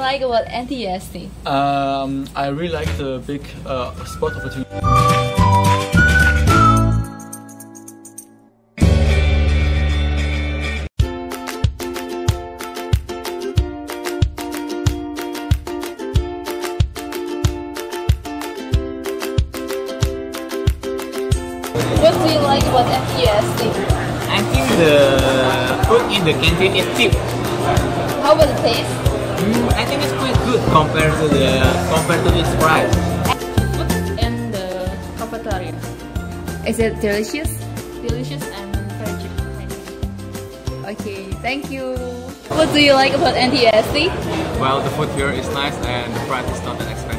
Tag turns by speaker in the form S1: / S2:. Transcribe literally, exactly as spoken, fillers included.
S1: like about N T U S T?
S2: Um, I really like the big uh, sport opportunity.
S1: What do you like about N T U S T?
S3: I think the food in the canteen is cheap.
S1: How about the taste?
S3: Mm, I think it's quite good compared to the compared to its price.
S1: Food in the cafeteria. Is it delicious? Delicious and very cheap. Okay, thank you. What do you like about N T U S T?
S3: Well, the food here is nice and the price is not that expensive.